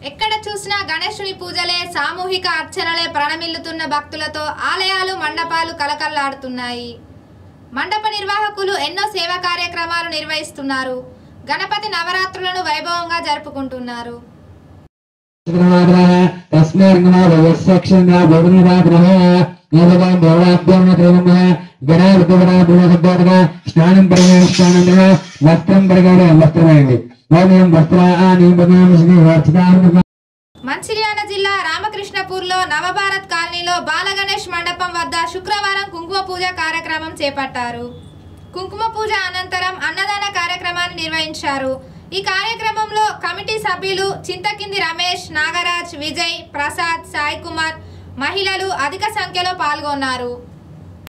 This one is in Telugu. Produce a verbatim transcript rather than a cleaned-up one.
ఎక్కడ చూసినా గణేశుని పూజలే సామూహిక అర్చనలే ప్రణమిల్లుతున్న భక్తులతో ఆలయాలు మండపాలు కలకల్లాడుతున్నాయి. మండప నిర్వాహకులు ఎన్నో సేవా కార్యక్రమాలు నిర్వహిస్తున్నారు. గణపతి నవరాత్రులను వైభవంగా జరుపుకుంటున్నారు. మంచిర్యాల జిల్లా రామకృష్ణపూర్లో నవభారత్ కాలనీలో బాలగణేష్ మండపం వద్ద శుక్రవారం కుంకుమ పూజ కార్యక్రమం చేపట్టారు. కుంకుమ పూజ అనంతరం అన్నదాన కార్యక్రమాన్ని నిర్వహించారు. ఈ కార్యక్రమంలో కమిటీ సభ్యులు చింతకింది రమేష్, నాగరాజ్, విజయ్, ప్రసాద్, సాయి కుమార్, మహిళలు అధిక సంఖ్యలో పాల్గొన్నారు.